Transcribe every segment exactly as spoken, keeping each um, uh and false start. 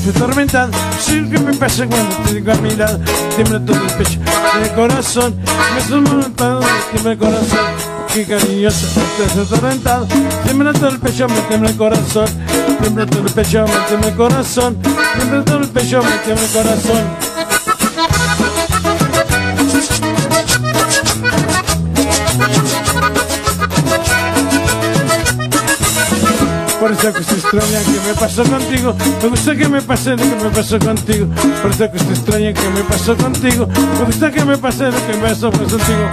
triste, atormentado. Sí, que me pasa cuando te digo a mi lado. Tiembla todo el pecho, el corazón. Me estoy montado, tiembla el corazón. Qué cariñoso, triste, atormentado. Tiembla todo el pecho, me tiembla el corazón. Tiembla todo el pecho, me tiembla el corazón. Tiembla todo el pecho, me tiembla el corazón. Por eso que se extraña que me pasó contigo. Me gusta que me pase lo que me pasó contigo. Por eso que se extraña que me pasó contigo. Me gusta que me pase lo que me pasó contigo.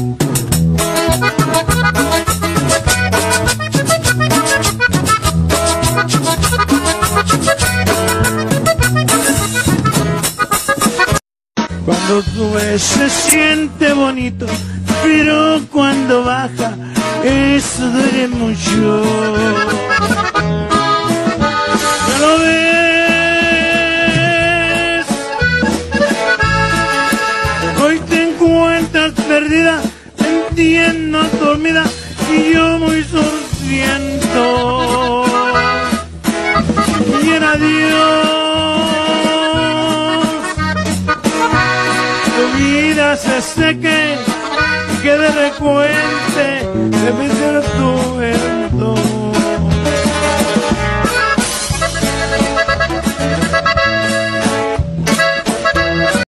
Cuando sube se siente bonito, pero cuando baja eso duele mucho. ¿Ya lo ves? Hoy te encuentras perdida, entiendo dormida y yo muy sorciento. Y en adiós tu vida se seque, que de recuente debe ser tu verdad.